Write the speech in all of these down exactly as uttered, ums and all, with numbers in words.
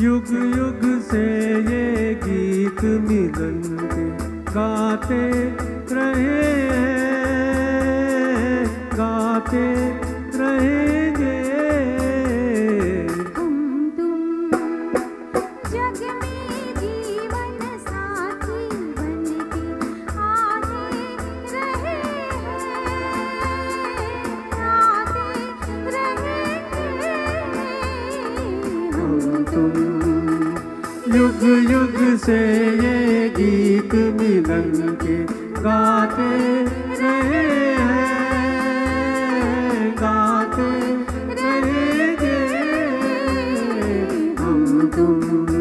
युग युग से ये गीत मिलन के गाते रहे हैं, गाते रहेंगे। हम तुम जग में जीवन साथी बनके आते रहे हैं, आते रहेंगे। हम तुम युग युग से ये गीत मिलन के गाते रहे हैं, गाते रहेंगे हम तुम।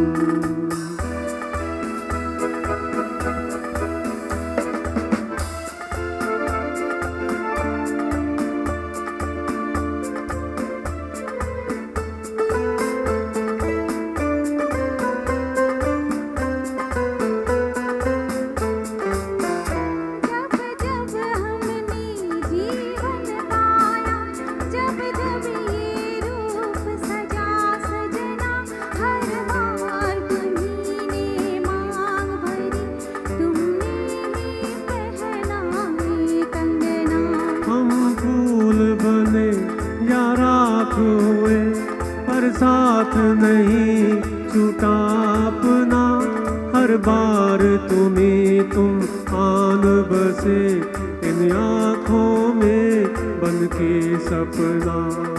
हुए पर साथ नहीं छूटा अपना, हर बार तुम्हें तुम आन बसे इन आँखों में बन के सपना।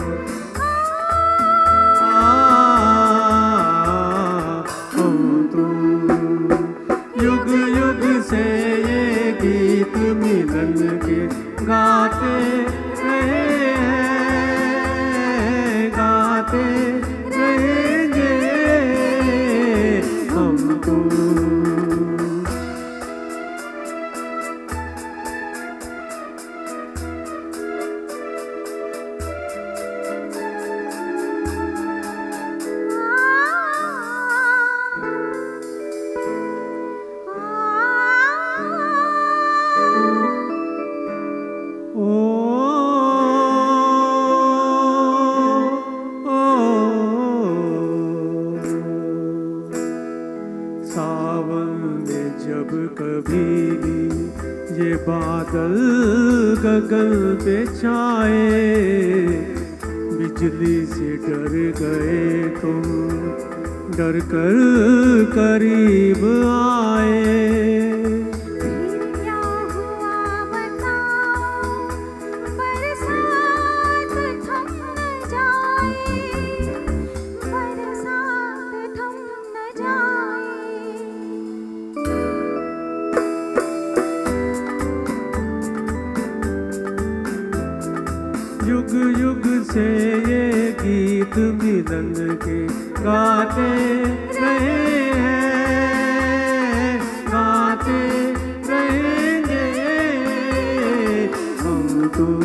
हम तुम युग युग से ये गीत मिलन के गाते रहे हैं, गाते रहेंगे हम तुम। सावन में जब कभी भी ये बादल गगन पे छाए, बिजली से डर गए तुम, डर कर करीब आए। युग युग से ये गीत मिलन के गाते रहे हैं, गाते रहेंगे हम तुम।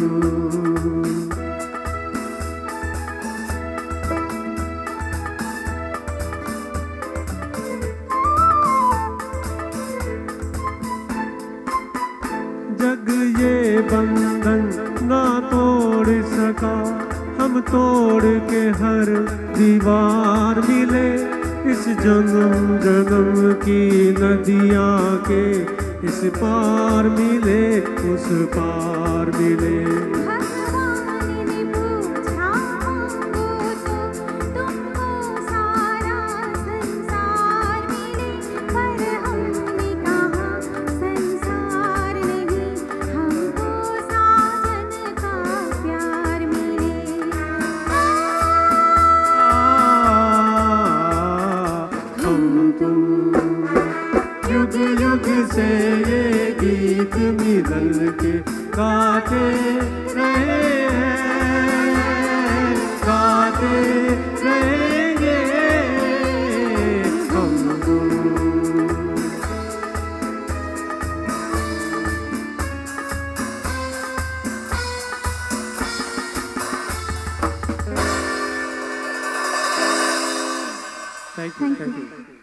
जग ये बंधन ना तोड़ सका, हम तोड़ के हर दीवार मिले, इस जन्म जन्म की नदियाँ के इस पार मिले, उस पार मिले। युग युग से ये गीत मिलन के गाते रहे हैं, गाते रहेंगे हम तुम। Thank you, thank you.